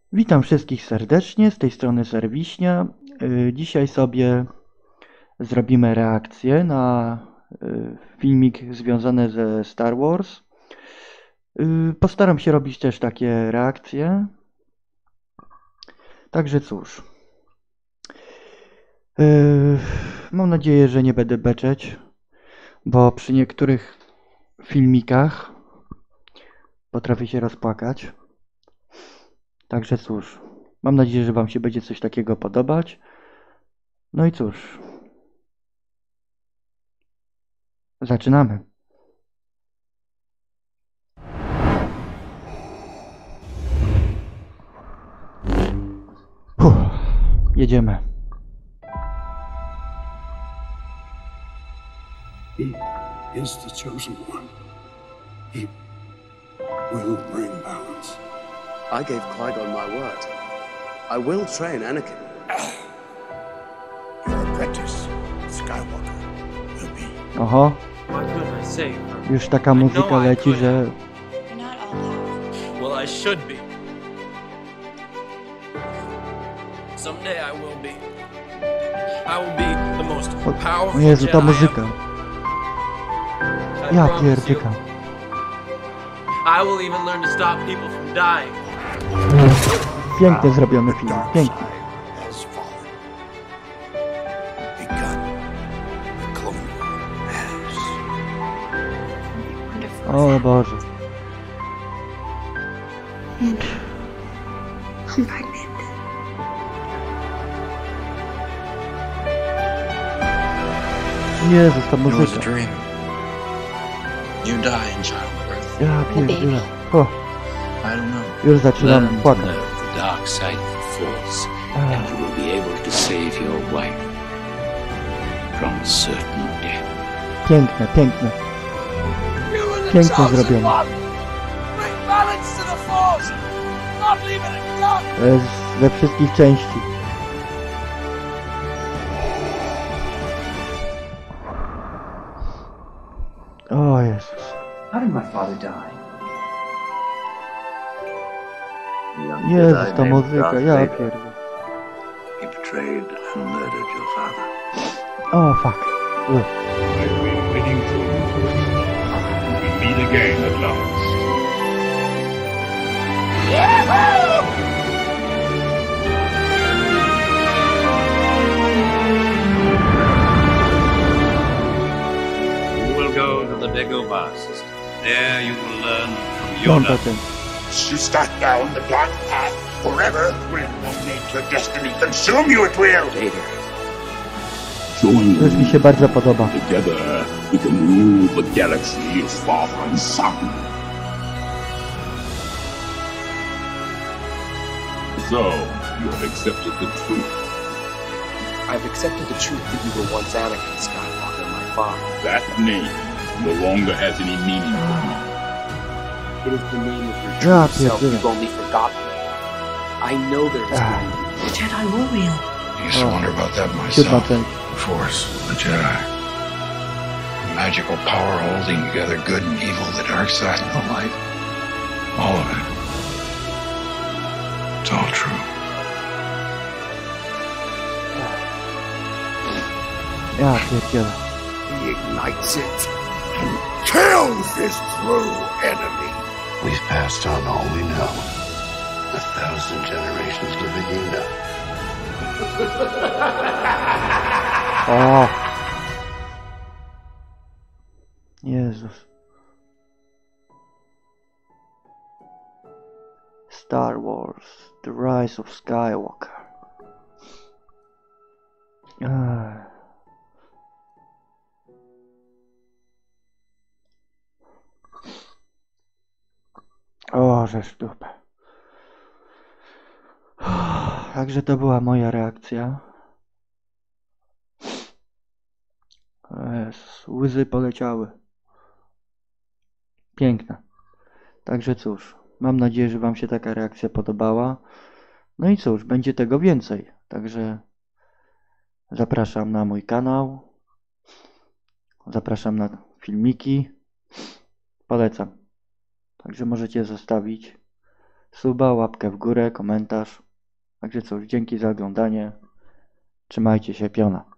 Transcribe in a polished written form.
Witam wszystkich serdecznie, z tej strony Serwiśnia. Dzisiaj sobie zrobimy reakcję na filmik związany ze Star Wars. Postaram się robić też takie reakcje. Także cóż. Mam nadzieję, że nie będę beczeć, bo przy niektórych filmikach potrafię się rozpłakać. Także cóż, mam nadzieję, że Wam się będzie coś takiego podobać. No i cóż, zaczynamy. Jedziemy. He is the chosen one. He will bring balance. I gave Qui-Gon my word. I will train Anakin. Your apprentice, Skywalker, will be. Oho, What could I say? już taka muzyka leci, że... You're not all powerful. Well, I should be. Someday I will be. I will be the most O powerful Jezu, ta Jedi muzyka. ever. I Ja promise you, pierdykam. I will even learn to stop people from dying. Pięknie zrobiony film, Dark pięknie. side has fallen. Begun. The Clone War has. Wonderful. O Boże. And I'm pregnant. Jezus, ta It was a muzyka. dream. You die in childbirth. Ja pierdolę. O, I don't know. już zaczynam Learn to płakać. know the dark side of the Force, Ach, and you will be able to save your wife from certain death. piękne, piękne. Pięknie zrobione. Bring balance to the Force. Not leave it at To jest ze wszystkich części. O Jezus. How did my father die? Jezus, ta muzyka, ja pierdolę. He betrayed and murdered your father. O fuck. Ugh. I've been waiting for you. We meet again at last. You will go to the Dagobah system. There you will learn from Mam Yoda. potem. To start down the dark path forever will not make your destiny consume you, it will. Vader. Join To już mi się bardzo podoba. Together, we can rule the galaxy as father and son. So, you have accepted the truth. I've accepted the truth that you were once Anakin Skywalker, my father. That name no longer has any meaning for me. It is the name of your Ja true self pierdolę. you've only forgotten. I know there is Ah. meaning. The Jedi were real. I used to wonder about that Siódma myself. część. The Force, the Jedi. Magical power holding together good and evil, the dark side and the light. All of it. It's all true. Ja pierdzielę. He ignites it and kills his true enemy. We've passed on all we know. 1,000 generations living you know. O! Jezus. Star Wars, The Rise of Skywalker. Ech. O, żeż dupę. Także to była moja reakcja. Jezus, łzy poleciały. Piękna. Także cóż, mam nadzieję, że Wam się taka reakcja podobała. No i cóż, będzie tego więcej. Także zapraszam na mój kanał. Zapraszam na filmiki. Polecam. Także możecie zostawić suba, łapkę w górę, komentarz. Także cóż, dzięki za oglądanie. Trzymajcie się, piona.